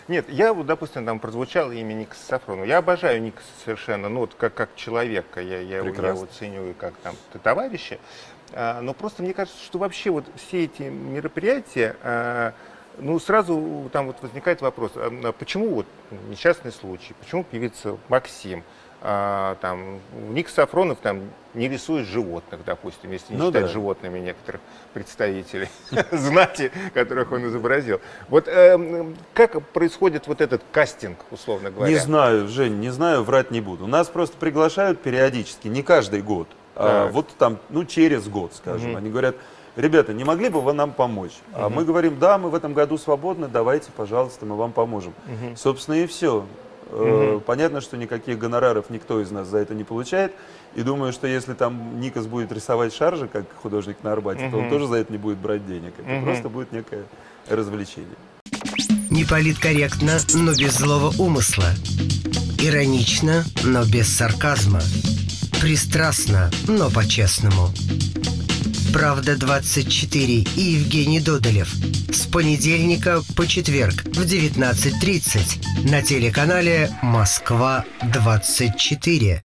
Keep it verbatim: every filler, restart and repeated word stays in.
Нет, я вот, допустим, там прозвучало имя Ника Сафронова. Я обожаю Ника совершенно, ну вот как, как человека, я, я, его, я его ценю и как там товарища. А, но просто мне кажется, что вообще вот все эти мероприятия, а, ну сразу там вот возникает вопрос, а почему вот несчастный случай, почему певица Максим, а, там, Ник Сафронов там не рисует животных, допустим, если не ну считать да. животными некоторых представителей знати, которых он изобразил. Вот э, как происходит вот этот кастинг, условно говоря? Не знаю, Жень, не знаю, врать не буду. Нас просто приглашают периодически, не каждый год, а вот там, ну, через год, скажем. Угу. Они говорят, ребята, не могли бы вы нам помочь? А угу. мы говорим, да, мы в этом году свободны, давайте, пожалуйста, мы вам поможем. Угу. Собственно, и все. Угу. Понятно, что никаких гонораров никто из нас за это не получает. И думаю, что если там Никос будет рисовать шаржи, как художник на Арбате, угу. то он тоже за это не будет брать денег. Это угу. просто будет некое развлечение. Не политкорректно, но без злого умысла. Иронично, но без сарказма. Пристрастно, но по-честному. «Правда двадцать четыре» и Евгений Додолев. С понедельника по четверг в девятнадцать тридцать на телеканале «Москва двадцать четыре».